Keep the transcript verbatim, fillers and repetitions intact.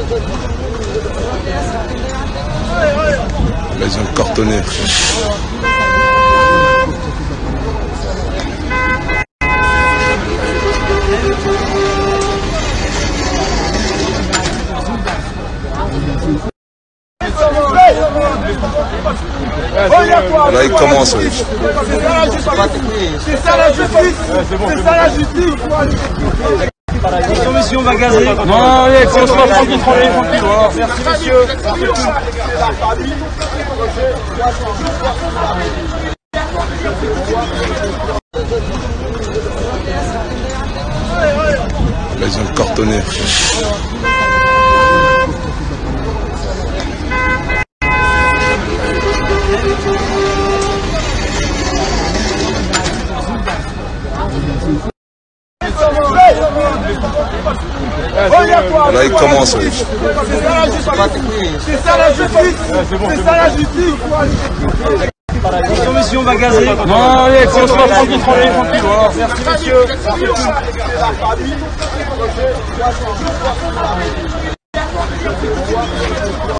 Là, ils ont cartonné. Là, il commence. Oui. C'est ça la justice. C'est ça la justice. Commission va gazer. Non, allez, c'est tranquille, tranquille, tranquille. Merci monsieur. Là, ils ont cartonné. Là, il commence. Oui. C'est ça la justice. C'est ça la justice. Commission va gazer. Non, allez, c'est tranquille, tranquille, tranquille. Merci monsieur.